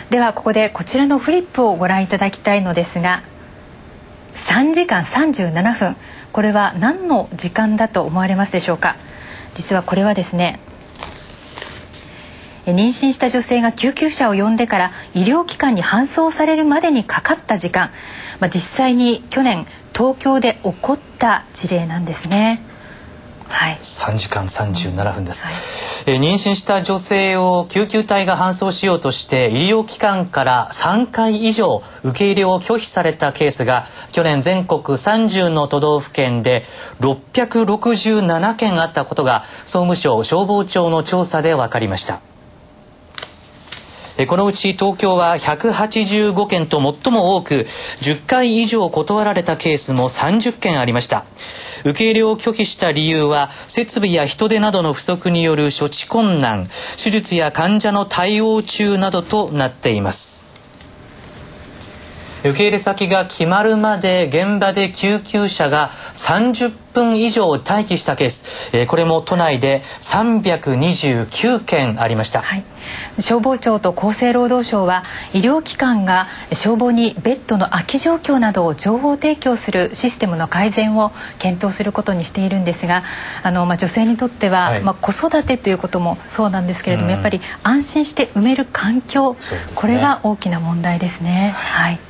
ではここでこちらのフリップをご覧いただきたいのですが、3時間37分、これは何の時間だと思われますでしょうか。実はこれはですね、妊娠した女性が救急車を呼んでから医療機関に搬送されるまでにかかった時間、実際に去年東京で起こった事例なんですね。はい、 3時間37分です、妊娠した女性を救急隊が搬送しようとして医療機関から3回以上受け入れを拒否されたケースが去年全国30の都道府県で667件あったことが総務省消防庁の調査で分かりました。このうち東京は185件と最も多く、10回以上断られたケースも30件ありました。受け入れを拒否した理由は、設備や人手などの不足による処置困難、手術や患者の対応中などとなっています。受け入れ先が決まるまで現場で救急車が30分以上待機したケース、これも都内で329件ありました。 はい、消防庁と厚生労働省は医療機関が消防にベッドの空き状況などを情報提供するシステムの改善を検討することにしているんですが、女性にとっては、子育てということもそうなんですけれども、やっぱり安心して産める環境、これが大きな問題ですね。はい。